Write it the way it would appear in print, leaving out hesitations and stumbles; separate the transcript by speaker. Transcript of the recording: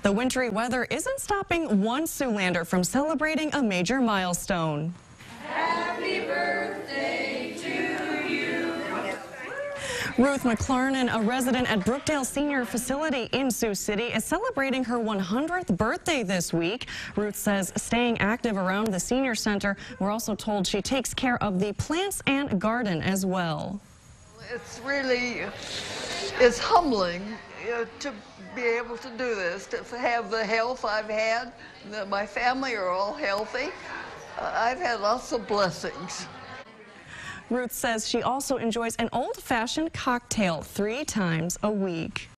Speaker 1: The wintry weather isn't stopping one Siouxlander from celebrating a major milestone.
Speaker 2: Happy birthday to you.
Speaker 1: Ruth McLarnan, a resident at Brookdale Senior Facility in Sioux City, is celebrating her 100th birthday this week. Ruth says staying active around the senior center. We're also told she takes care of the plants and garden as well.
Speaker 3: It's humbling to be able to do this, to have the health I've had, that my family are all healthy. I've had lots of blessings.
Speaker 1: Ruth says she also enjoys an old-fashioned cocktail 3 times a week.